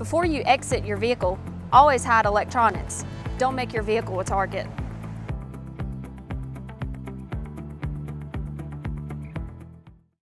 Before you exit your vehicle, always hide electronics. Don't make your vehicle a target.